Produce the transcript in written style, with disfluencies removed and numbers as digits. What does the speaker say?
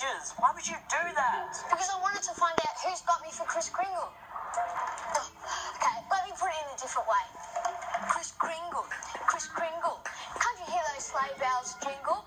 messages. Why would you do that? Because I wanted to find out who's got me for Kris Kringle. Okay, let me put it in a different way. Kris Kringle. Kris Kringle. Can't you hear those sleigh bells jingle?